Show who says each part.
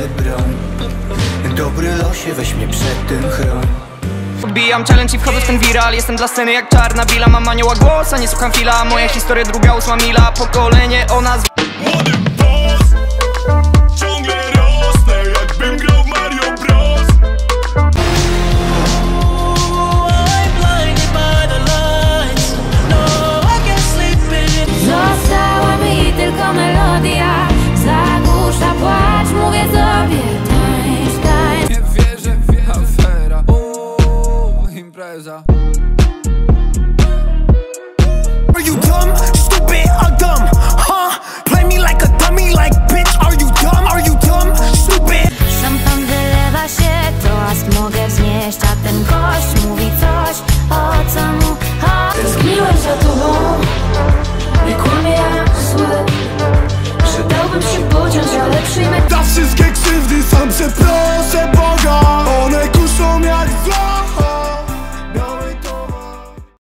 Speaker 1: broń. Dobry losie, weź mnie przed tym chroń.
Speaker 2: Odbijam challenge i wchodzę w ten viral. Jestem dla sceny jak czarna bila. Mam anioła głosa, nie słucham fila. Moja historia druga, 8 mila. Pokolenie o nazwie
Speaker 3: Młody boss, ciągle rosnę, jakbym grał w Mario Bros.
Speaker 4: Została mi tylko melodia, zagłusza płacz, mówię sobie tańcz, tańcz.
Speaker 5: Nie wierzę, afera, impreza.
Speaker 6: Are you dumb, stupid, or dumb, huh? Play me like a dummy, like bitch, are you dumb, stupid?
Speaker 4: Szampan wylewa się, toast mogę wznieść, a ten gość mówi